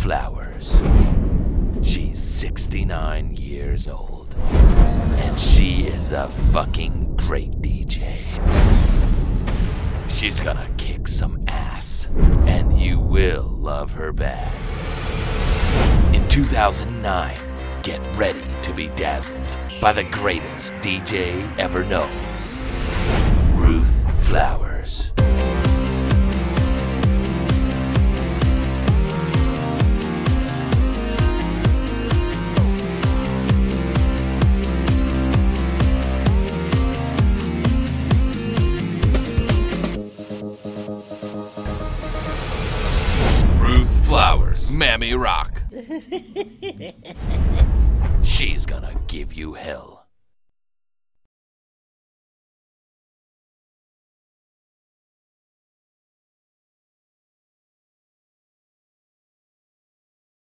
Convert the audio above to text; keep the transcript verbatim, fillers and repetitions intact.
Flowers. She's sixty-nine years old, and she is a fucking great D J. She's gonna kick some ass, and you will love her back. In two thousand nine, get ready to be dazzled by the greatest D J ever known, Ruth Flowers. Ruth Flowers, MamyRock. She's gonna give you hell.